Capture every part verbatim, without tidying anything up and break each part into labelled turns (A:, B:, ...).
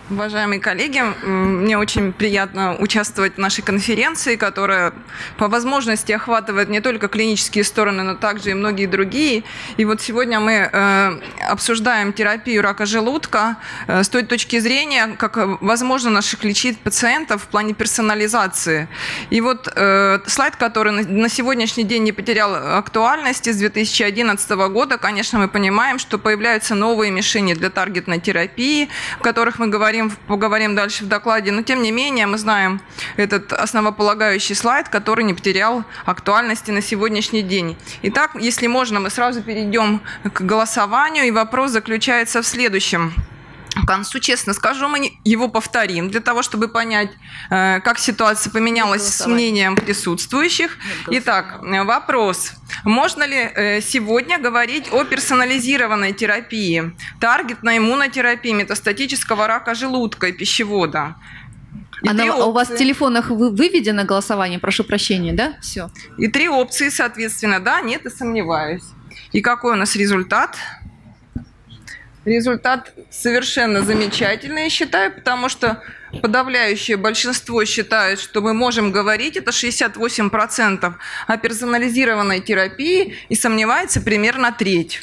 A: Уважаемые коллеги, мне очень приятно участвовать в нашей конференции, которая по возможности охватывает не только клинические стороны, но также и многие другие. И вот сегодня мы обсуждаем терапию рака желудка с той точки зрения, как возможно наших лечить пациентов в плане персонализации. И вот слайд, который на сегодняшний день не потерял актуальности, с две тысячи одиннадцатого года, конечно, мы понимаем, что появляются новые мишени для таргетной терапии, о которых мы говорим. Поговорим дальше в докладе, но тем не менее мы знаем этот основополагающий слайд, который не потерял актуальности на сегодняшний день. Итак, если можно, мы сразу перейдем к голосованию, и вопрос заключается в следующем. К концу, честно скажу, мы его повторим, для того, чтобы понять, как ситуация поменялась с мнением присутствующих. Итак, вопрос. Можно ли сегодня говорить о персонализированной терапии, таргетной иммунотерапии метастатического рака желудка и пищевода? И
B: Она, у вас в телефонах выведено голосование, прошу прощения, да? Все.
A: И три опции, соответственно, да, нет, и сомневаюсь. И какой у нас результат? Результат совершенно замечательный, я считаю, потому что подавляющее большинство считает, что мы можем говорить, это шестьдесят восемь процентов, о персонализированной терапии, и сомневается примерно треть.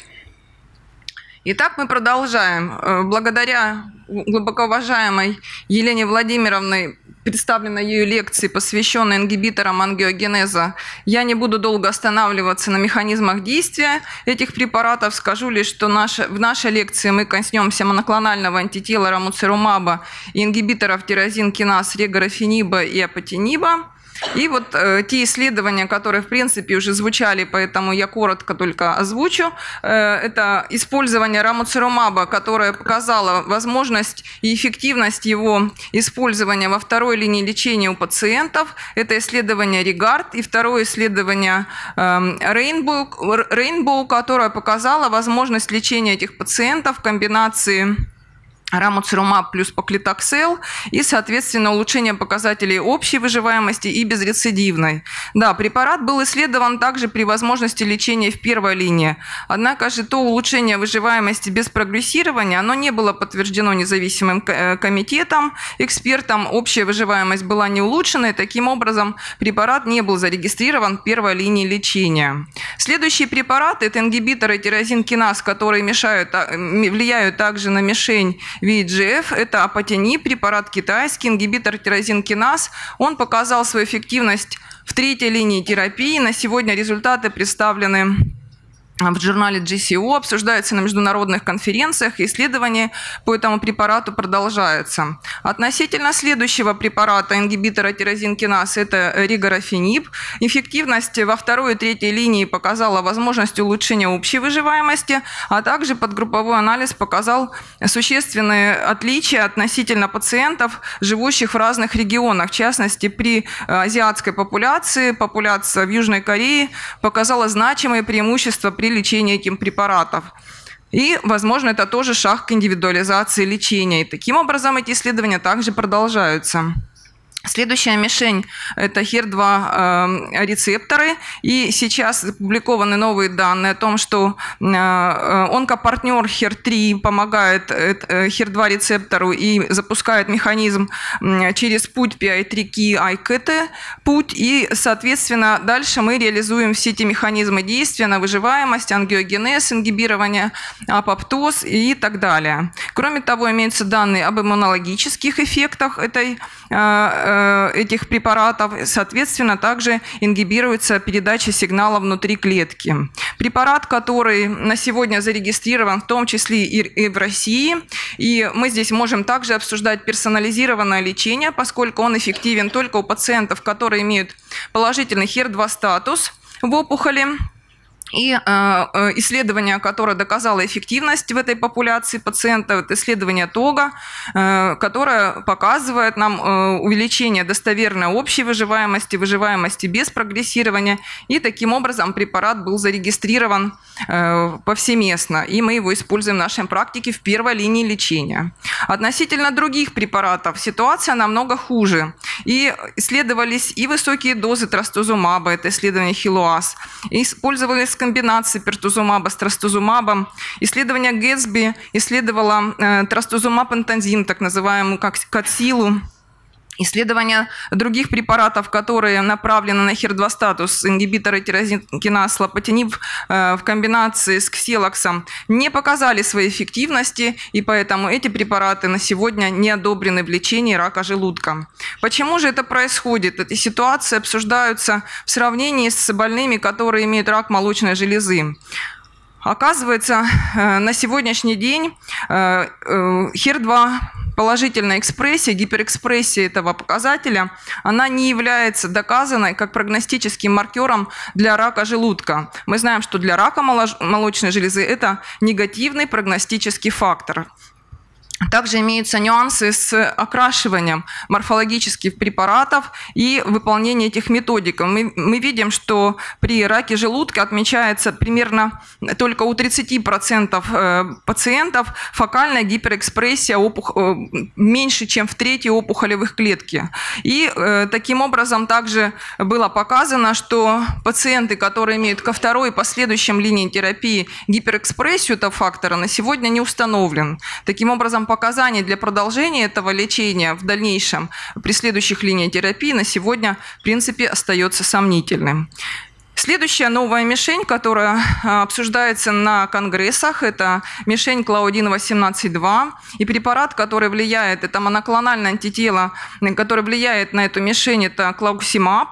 A: Итак, мы продолжаем. Благодаря глубоко уважаемой Елене Владимировне, представленной ею лекции, посвященной ингибиторам ангиогенеза, я не буду долго останавливаться на механизмах действия этих препаратов. Скажу лишь, что наша, в нашей лекции мы коснемся моноклонального антитела рамуцирумаба и ингибиторов тирозин-киназ регорафениба и апатиниба. И вот э, те исследования, которые, в принципе, уже звучали, поэтому я коротко только озвучу. Э, это использование рамуцирумаба, которое показало возможность и эффективность его использования во второй линии лечения у пациентов. Это исследование Регард и второе исследование э, Rainbow, Rainbow, которое показало возможность лечения этих пациентов в комбинации рамуцирумаб плюс паклитоксел и, соответственно, улучшение показателей общей выживаемости и безрецидивной. Да, препарат был исследован также при возможности лечения в первой линии. Однако же то улучшение выживаемости без прогрессирования, оно не было подтверждено независимым комитетом, экспертам. Общая выживаемость была не улучшена, и таким образом препарат не был зарегистрирован в первой линии лечения. Следующие препараты – это ингибиторы тирозин-киназ, которые мешают, влияют также на мишень ви и джи эф, это апатиниб, препарат китайский, ингибитор тирозин-киназ. Он показал свою эффективность в третьей линии терапии. На сегодня результаты представлены в журнале джи си о, обсуждаются на международных конференциях, исследования по этому препарату продолжаются. Относительно следующего препарата, ингибитора тирозин-киназ, это регорафенип. Эффективность во второй и третьей линии показала возможность улучшения общей выживаемости, а также подгрупповой анализ показал существенные отличия относительно пациентов, живущих в разных регионах. В частности, при азиатской популяции, популяция в Южной Корее показала значимые преимущества при лечении этим препаратов. И, возможно, это тоже шаг к индивидуализации лечения. И таким образом эти исследования также продолжаются. Следующая мишень – это хер два рецепторы. И сейчас опубликованы новые данные о том, что онкопартнер хер три помогает хер два рецептору и запускает механизм через путь пи ай три ки ай кей ти путь. И, соответственно, дальше мы реализуем все эти механизмы действия на выживаемость, ангиогенез, ингибирование, апоптоз и так далее. Кроме того, имеются данные об иммунологических эффектах этой этих препаратов, соответственно, также ингибируется передача сигнала внутри клетки. Препарат, который на сегодня зарегистрирован, в том числе и в России, и мы здесь можем также обсуждать персонализированное лечение, поскольку он эффективен только у пациентов, которые имеют положительный хер два статус в опухоли. И э, исследование, которое доказало эффективность в этой популяции пациентов, это исследование ТОГА, э, которое показывает нам э, увеличение достоверной общей выживаемости, выживаемости без прогрессирования. И таким образом препарат был зарегистрирован э, повсеместно. И мы его используем в нашей практике в первой линии лечения. Относительно других препаратов ситуация намного хуже. И исследовались и высокие дозы трастузумаба, это исследование ХИЛУАЗ, и использовались комбинации пертузумаба с трастузумабом. Исследование Гэтсби исследовало э, трастузумаб-энтазин, так называемую как катсилу. Исследования других препаратов, которые направлены на хер два статус, ингибиторы тирозинкиназ, лопатиниб в комбинации с ксилоксом, не показали своей эффективности, и поэтому эти препараты на сегодня не одобрены в лечении рака желудка. Почему же это происходит? Эти ситуации обсуждаются в сравнении с больными, которые имеют рак молочной железы. Оказывается, на сегодняшний день хер два положительная экспрессия, гиперэкспрессия этого показателя, она не является доказанной как прогностическим маркером для рака желудка. Мы знаем, что для рака молочной железы это негативный прогностический фактор. Также имеются нюансы с окрашиванием морфологических препаратов и выполнением этих методик. Мы, мы видим, что при раке желудка отмечается примерно только у тридцати процентов пациентов фокальная гиперэкспрессия опух... меньше, чем в трети опухолевых клетки. И э, таким образом также было показано, что пациенты, которые имеют ко второй и последующим линии терапии гиперэкспрессию этого фактора, на сегодня не установлен. Таким образом, показания для продолжения этого лечения в дальнейшем при следующих линиях терапии на сегодня, в принципе, остается сомнительным. Следующая новая мишень, которая обсуждается на конгрессах, это мишень Клаудин восемнадцать два. И препарат, который влияет, это моноклональное антитело, которое влияет на эту мишень, это клауксимаб.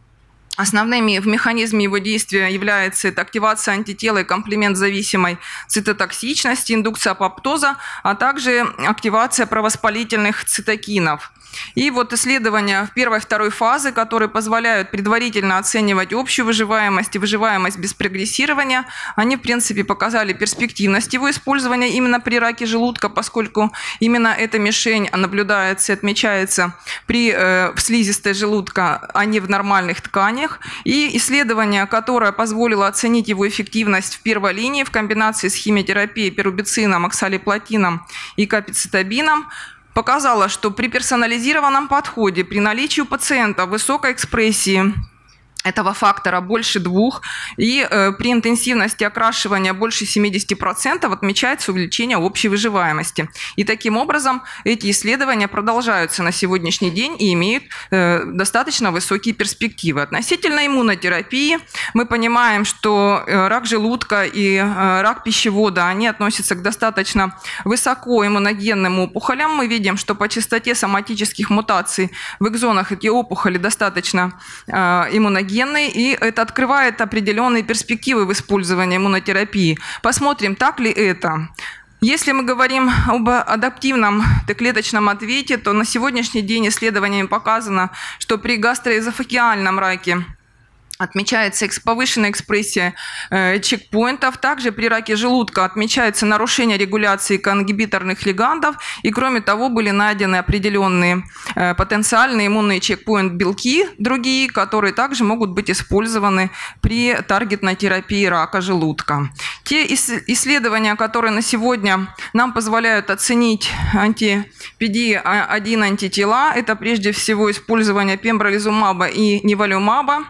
A: Основными в механизме его действия является это активация антитела и комплемент зависимой цитотоксичности, индукция апоптоза, а также активация провоспалительных цитокинов. И вот исследования в первой и второй фазы, которые позволяют предварительно оценивать общую выживаемость и выживаемость без прогрессирования, они, в принципе, показали перспективность его использования именно при раке желудка, поскольку именно эта мишень наблюдается и отмечается при, э, в слизистой желудка, а не в нормальных тканях. И исследование, которое позволило оценить его эффективность в первой линии в комбинации с химиотерапией, перубицином, оксалиплатином и капицитабином, показала, что при персонализированном подходе, при наличии у пациента высокой экспрессии этого фактора больше двух, и э, при интенсивности окрашивания больше семидесяти процентов отмечается увеличение общей выживаемости. И таким образом эти исследования продолжаются на сегодняшний день и имеют э, достаточно высокие перспективы. Относительно иммунотерапии мы понимаем, что э, рак желудка и э, рак пищевода, они относятся к достаточно высоко иммуногенным опухолям. Мы видим, что по частоте соматических мутаций в экзонах эти опухоли достаточно э, иммуногенные, и это открывает определенные перспективы в использовании иммунотерапии. Посмотрим, так ли это. Если мы говорим об адаптивном Т-клеточном ответе, то на сегодняшний день исследованиями показано, что при гастроэзофагиальном раке отмечается повышенная экспрессия э, чекпоинтов. Также при раке желудка отмечается нарушение регуляции конгибиторных лигандов. И кроме того, были найдены определенные э, потенциальные иммунные чекпоинт-белки, другие, которые также могут быть использованы при таргетной терапии рака желудка. Те ис- исследования, которые на сегодня нам позволяют оценить анти-пи ди один антитела, это прежде всего использование пембролизумаба и ниволумаба.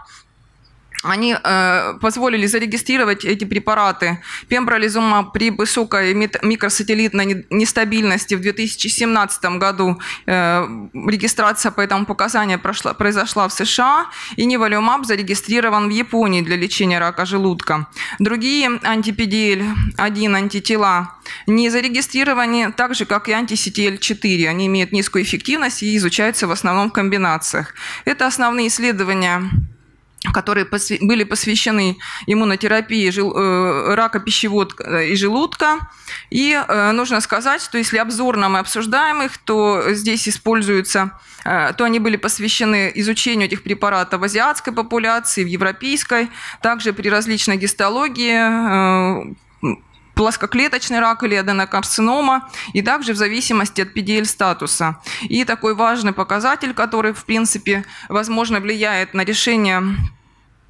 A: Они э, позволили зарегистрировать эти препараты пембролизумаб при высокой микросателлитной нестабильности в две тысячи семнадцатом году. Э, регистрация по этому показанию прошла, произошла в США, и ниволумаб зарегистрирован в Японии для лечения рака желудка. Другие анти-пи ди эл один антитела не зарегистрированы, так же, как и анти-си ти эл четыре. Они имеют низкую эффективность и изучаются в основном в комбинациях. Это основные исследования, которые были посвящены иммунотерапии рака пищевода и желудка. И нужно сказать, что если обзорно мы обсуждаем их, то здесь используются, то они были посвящены изучению этих препаратов в азиатской популяции, в европейской, также при различной гистологии, плоскоклеточный рак или аденокарцинома, и также в зависимости от пи ди эл статуса. И такой важный показатель, который, в принципе, возможно, влияет на решение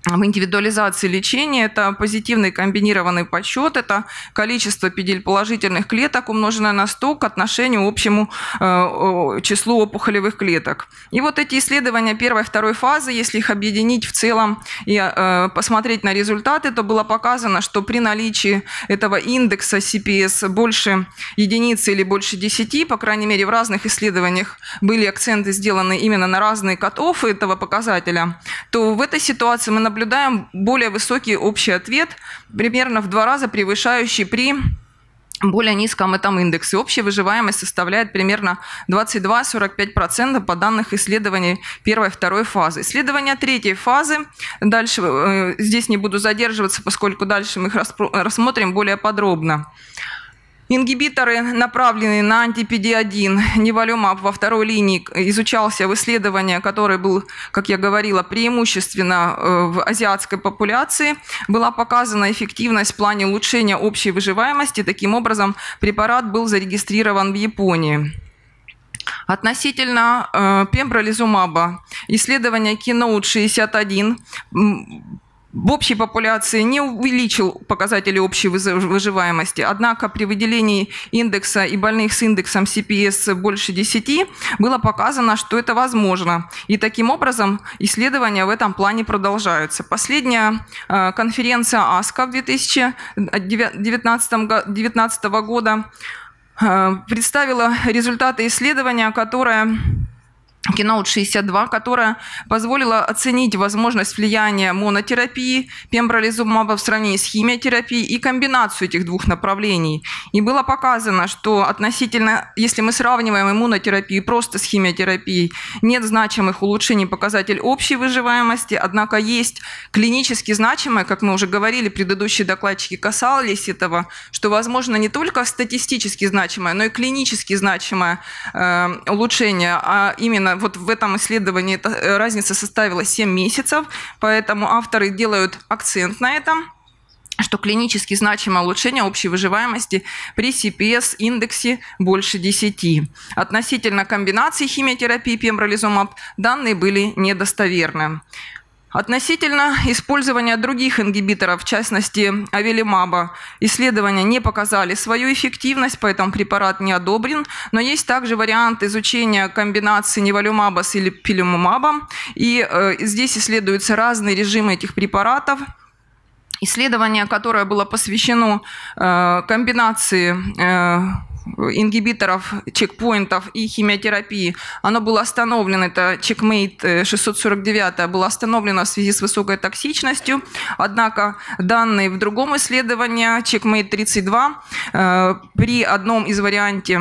A: в индивидуализации лечения. Это позитивный комбинированный подсчет, это количество пи ди эль положительных клеток, умноженное на сто к отношению общему э, числу опухолевых клеток. И вот эти исследования первой и второй фазы, если их объединить в целом и э, посмотреть на результаты, то было показано, что при наличии этого индекса си пи эс больше единицы или больше десяти, по крайней мере в разных исследованиях были акценты сделаны именно на разные кат-оффы этого показателя, то в этой ситуации мы наблюдаем более высокий общий ответ, примерно в два раза превышающий при более низком этом индексе. Общая выживаемость составляет примерно двадцать два — сорок пять процентов по данным исследований первой и второй фазы. Исследования третьей фазы, дальше э, здесь не буду задерживаться, поскольку дальше мы их рассмотрим более подробно. Ингибиторы, направленные на анти-пи ди один, ниволюмаб во второй линии, изучался в исследовании, которое было, как я говорила, преимущественно в азиатской популяции. Была показана эффективность в плане улучшения общей выживаемости. Таким образом, препарат был зарегистрирован в Японии. Относительно э, пембролизумаба, исследование Keynote шестьдесят один в общей популяции не увеличил показатели общей выживаемости, однако при выделении индекса и больных с индексом си пи эс больше десяти было показано, что это возможно. И таким образом исследования в этом плане продолжаются. Последняя конференция АСКО две тысячи девятнадцатого года представила результаты исследования, которое Keynote шестьдесят два, которая позволила оценить возможность влияния монотерапии пембролизумаба в сравнении с химиотерапией и комбинацию этих двух направлений. И было показано, что относительно, если мы сравниваем иммунотерапию просто с химиотерапией, нет значимых улучшений показателей общей выживаемости, однако есть клинически значимое, как мы уже говорили, предыдущие докладчики касались этого, что возможно не только статистически значимое, но и клинически значимое э, улучшение, а именно вот в этом исследовании эта разница составила семь месяцев, поэтому авторы делают акцент на этом, что клинически значимое улучшение общей выживаемости при си пи эс-индексе больше десяти. Относительно комбинации химиотерапии пембролизумаб данные были недостоверны. Относительно использования других ингибиторов, в частности авелимаба, исследования не показали свою эффективность, поэтому препарат не одобрен, но есть также вариант изучения комбинации ниволюмаба с ипилумабом, и э, здесь исследуются разные режимы этих препаратов. Исследование, которое было посвящено э, комбинации э, ингибиторов, чекпоинтов и химиотерапии, оно было остановлено, это CheckMate шестьсот сорок девять, было остановлено в связи с высокой токсичностью, однако данные в другом исследовании, CheckMate тридцать два, при одном из вариантов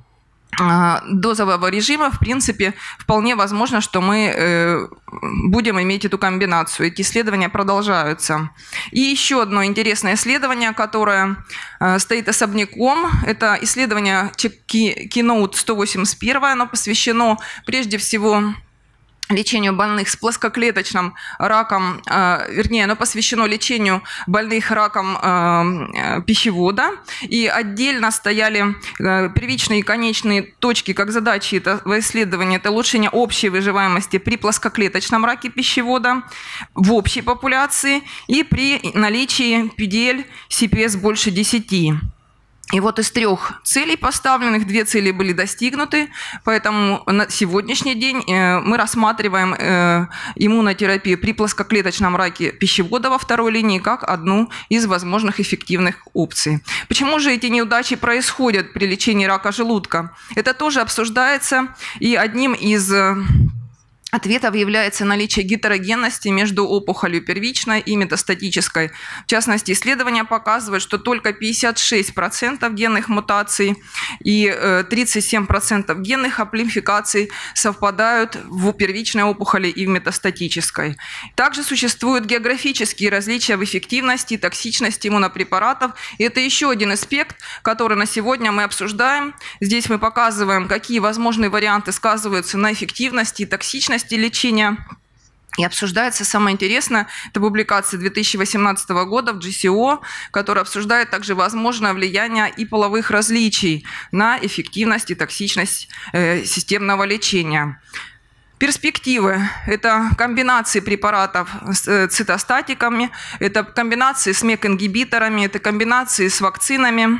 A: дозового режима, в принципе, вполне возможно, что мы будем иметь эту комбинацию. Эти исследования продолжаются. И еще одно интересное исследование, которое стоит особняком, это исследование Keynote сто восемьдесят один, оно посвящено прежде всего лечению больных с плоскоклеточным раком, э, вернее, оно посвящено лечению больных раком э, пищевода, и отдельно стояли э, первичные и конечные точки, как задачи этого исследования, это улучшение общей выживаемости при плоскоклеточном раке пищевода в общей популяции и при наличии пи ди эль си пи эс больше десяти. И вот из трех целей поставленных, две цели были достигнуты, поэтому на сегодняшний день мы рассматриваем иммунотерапию при плоскоклеточном раке пищевода во второй линии как одну из возможных эффективных опций. Почему же эти неудачи происходят при лечении рака желудка? Это тоже обсуждается, и одним из ответов является наличие гетерогенности между опухолью первичной и метастатической. В частности, исследования показывают, что только пятьдесят шесть процентов генных мутаций и тридцать семь процентов генных амплификаций совпадают в первичной опухоли и в метастатической. Также существуют географические различия в эффективности и токсичности иммунопрепаратов. И это еще один аспект, который на сегодня мы обсуждаем. Здесь мы показываем, какие возможные варианты сказываются на эффективности и токсичности лечения. И обсуждается, самое интересное, это публикация две тысячи восемнадцатого года в джи си о, которая обсуждает также возможное влияние и половых различий на эффективность и токсичность э, системного лечения. Перспективы – это комбинации препаратов с цитостатиками, это комбинации с мек-ингибиторами, это комбинации с вакцинами.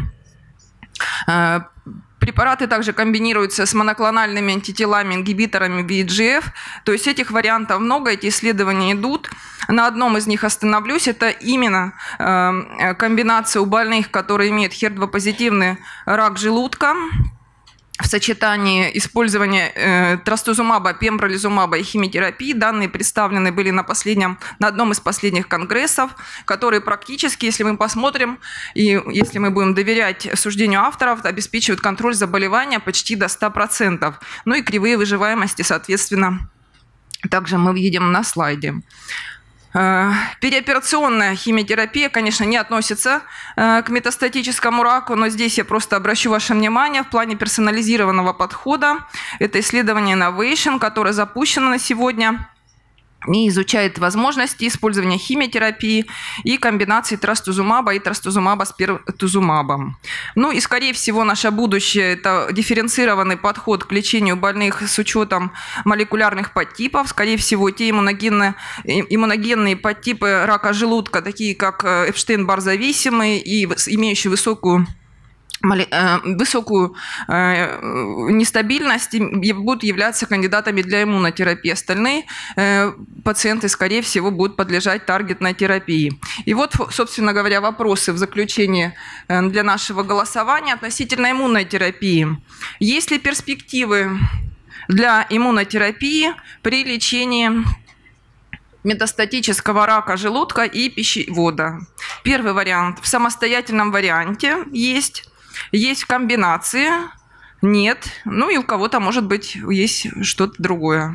A: Препараты также комбинируются с моноклональными антителами, ингибиторами ви и джи эф. То есть этих вариантов много, эти исследования идут. На одном из них остановлюсь. Это именно комбинация у больных, которые имеют хер два позитивный рак желудка, в сочетании использования э, трастузумаба, пембролизумаба и химиотерапии. Данные представлены были на, последнем, на одном из последних конгрессов, которые практически, если мы посмотрим, и если мы будем доверять суждению авторов, обеспечивают контроль заболевания почти до ста процентов. Ну и кривые выживаемости, соответственно, также мы видим на слайде. Переоперационная химиотерапия, конечно, не относится к метастатическому раку, но здесь я просто обращу ваше внимание в плане персонализированного подхода. Это исследование Innovation, которое запущено на сегодня и изучает возможности использования химиотерапии и комбинации трастузумаба и трастузумаба с пертузумабом. Ну и, скорее всего, наше будущее – это дифференцированный подход к лечению больных с учетом молекулярных подтипов. Скорее всего, те иммуногенные, иммуногенные подтипы рака желудка, такие как Эпштейн-Бар зависимый и имеющие высокую высокую э, нестабильность, будут являться кандидатами для иммунотерапии. Остальные э, пациенты, скорее всего, будут подлежать таргетной терапии. И вот, собственно говоря, вопросы в заключение для нашего голосования относительно иммунной терапии. Есть ли перспективы для иммунотерапии при лечении метастатического рака желудка и пищевода? Первый вариант. В самостоятельном варианте есть. Есть в комбинации, нет. Ну и у кого-то, может быть, есть что-то другое.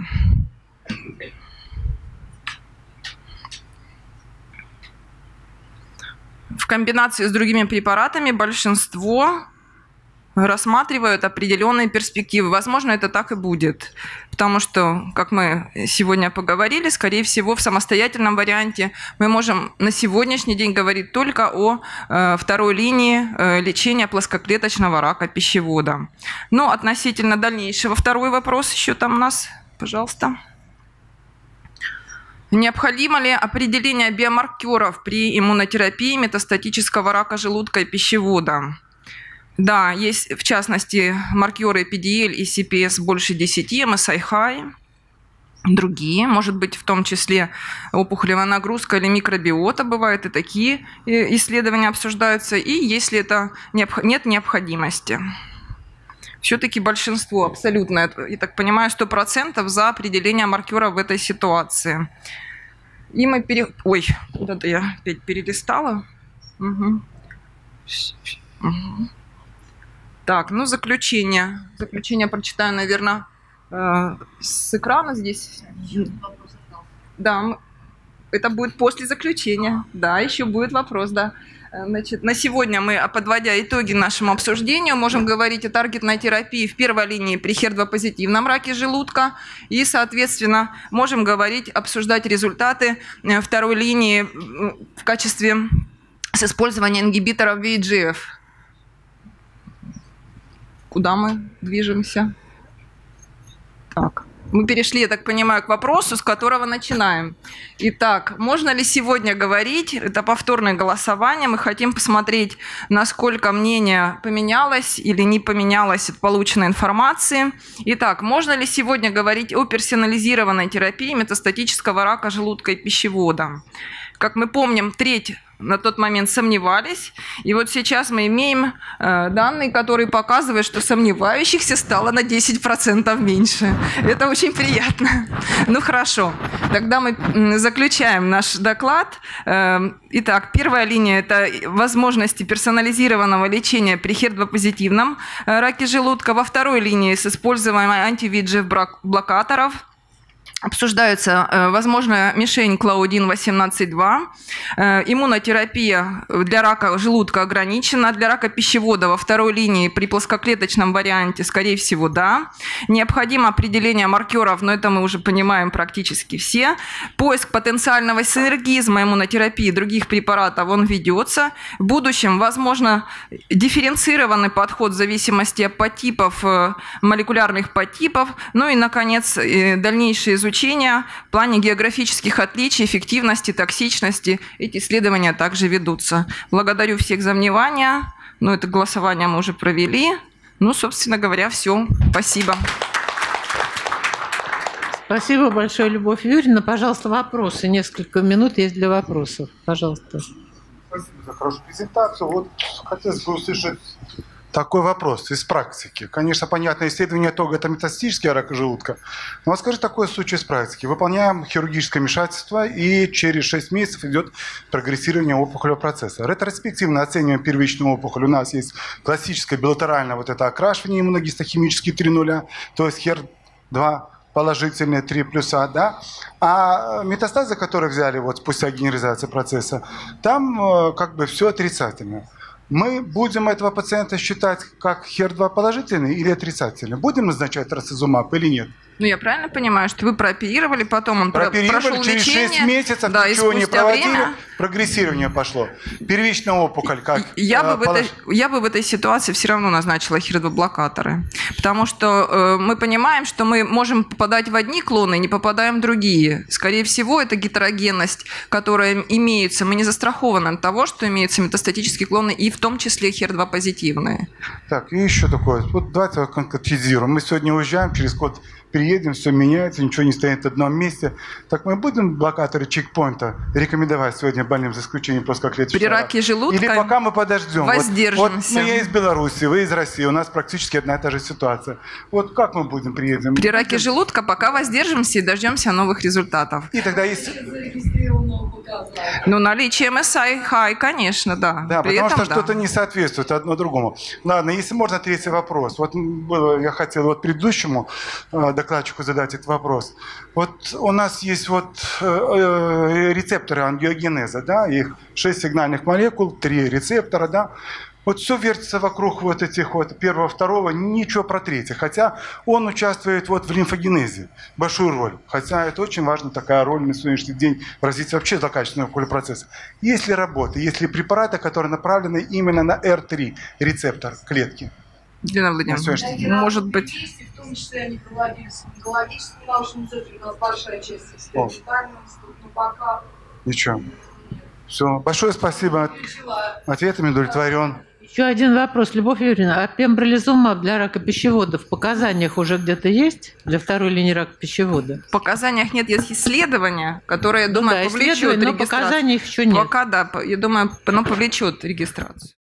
A: В комбинации с другими препаратами большинство рассматривают определенные перспективы. Возможно, это так и будет. Потому что, как мы сегодня поговорили, скорее всего, в самостоятельном варианте мы можем на сегодняшний день говорить только о э, второй линии э, лечения плоскоклеточного рака пищевода. Но относительно дальнейшего, второй вопрос еще там у нас, пожалуйста. Необходимо ли определение биомаркеров при иммунотерапии метастатического рака желудка и пищевода? Да, есть в частности маркеры пи ди эль и си пи эс больше десяти, эм эс ай high, другие, может быть, в том числе опухолевая нагрузка или микробиота, бывают и такие исследования обсуждаются, и если это нет необходимости. Все-таки большинство, абсолютно, я так понимаю, сто процентов за определение маркера в этой ситуации. И мы пере... Ой, куда-то я опять перелистала. Угу. Угу. Так, ну заключение. Заключение прочитаю, наверное, э, с экрана здесь. Да, это будет после заключения. Да, еще будет вопрос, да. Значит, на сегодня мы, подводя итоги нашему обсуждению, можем говорить о таргетной терапии в первой линии при хер два позитивном раке желудка и, соответственно, можем говорить, обсуждать результаты второй линии в качестве с использованием ингибиторов ви и джи эф. Куда мы движемся? Так. Мы перешли, я так понимаю, к вопросу, с которого начинаем. Итак, можно ли сегодня говорить, это повторное голосование, мы хотим посмотреть, насколько мнение поменялось или не поменялось от полученной информации. Итак, можно ли сегодня говорить о персонализированной терапии метастатического рака желудка и пищевода? Как мы помним, треть на тот момент сомневались. И вот сейчас мы имеем э, данные, которые показывают, что сомневающихся стало на десять процентов меньше. Это очень приятно. Ну хорошо, тогда мы заключаем наш доклад. Э, итак, первая линия – это возможности персонализированного лечения при хер два позитивном раке желудка. Во второй линии с использованием анти-ви и джи эф блокаторов. Обсуждается э, возможная мишень Клаудин восемнадцать два. Э, иммунотерапия для рака желудка ограничена. Для рака пищевода во второй линии при плоскоклеточном варианте, скорее всего, да. Необходимо определение маркеров, но это мы уже понимаем практически все. Поиск потенциального синергизма иммунотерапии и других препаратов, он ведется. В будущем, возможно, дифференцированный подход в зависимости от подтипов, э, молекулярных подтипов. Ну и, наконец, э, дальнейшие изучения Изучения в плане географических отличий, эффективности, токсичности. Эти исследования также ведутся. Благодарю всех за внимание. Ну, это голосование мы уже провели. Ну, собственно говоря, все. Спасибо.
C: Спасибо большое, Любовь Юрьевна. Пожалуйста, вопросы. Несколько минут есть для вопросов. Пожалуйста.
D: Спасибо за хорошую презентацию. Вот хотелось бы услышать такой вопрос из практики. Конечно, понятно, исследование итога – это метастатический рак желудка. Но вот скажи такой случай из практики. Выполняем хирургическое вмешательство, и через шесть месяцев идет прогрессирование опухолевого процесса. Ретроспективно оцениваем первичную опухоль. У нас есть классическое билатеральное вот это окрашивание иммуногистохимические три нуля, то есть хер два положительные, три плюса, да? А метастазы, которые взяли вот спустя генерализацию процесса, там как бы все отрицательно. Мы будем этого пациента считать как хер два положительный или отрицательный? Будем назначать трастузумаб или нет?
A: Ну, я правильно понимаю, что вы прооперировали, потом он
D: Прооперировали,
A: прошел
D: через
A: лечение.
D: шесть месяцев,
A: да,
D: ничего не проводили,
A: время...
D: прогрессирование пошло. Первичная опухоль как?
A: Я,
D: э,
A: бы в этой, я бы в этой ситуации все равно назначила хер два блокаторы. Потому что э, мы понимаем, что мы можем попадать в одни клоны, не попадаем в другие. Скорее всего, это гетерогенность, которая имеется. Мы не застрахованы от того, что имеются метастатические клоны, и в том числе хер два позитивные.
D: Так, и еще такое. Вот давайте конкретизируем. Мы сегодня уезжаем, через год приедем, все меняется, ничего не стоит в одном месте. Так мы будем блокаторы чекпоинта рекомендовать сегодня больным, за исключением плоскоклеточного
A: При раке желудка
D: или пока мы подождем?
A: воздержимся.
D: Вот, вот мы из Беларуси, вы из России, у нас практически одна и та же ситуация. Вот как мы будем приедем?
A: При раке желудка пока воздержимся и дождемся новых результатов.
D: И тогда есть...
A: Ну, наличие эм эс ай high, конечно, да.
D: Да,
A: При
D: потому
A: этом,
D: что
A: да.
D: что-то не соответствует одно другому. Ладно, если можно, третий вопрос. Вот было, я хотел вот предыдущему э, докладчику задать этот вопрос. Вот у нас есть вот э, э, рецепторы ангиогенеза, да, их шесть сигнальных молекул, три рецептора, да. Вот все вертится вокруг вот этих вот первого, второго, ничего про третье. Хотя он участвует вот в лимфогенезе, большую роль. Хотя это очень важная такая роль на сегодняшний день в развитии вообще злокачественного процесса. Есть ли работы, есть ли препараты, которые направлены именно на эр три рецептор клетки?
A: Елена Владимировна, может быть...
E: В том числе они проводились в онкологическом научном центре, у нас большая часть экспериментального института, но пока...
D: Ничего. Все. Большое спасибо. Ответами удовлетворен.
C: Еще один вопрос, Любовь Юрьевна. А пембролизумаб для рака пищевода в показаниях уже где-то есть? Для второй линии рака пищевода?
A: В показаниях нет, есть исследования, которые, я
C: Ну
A: думаю,
C: да,
A: повлечет
C: исследования, но
A: регистрацию.
C: показаний еще нет.
A: Пока, да, я думаю, оно повлечет регистрацию.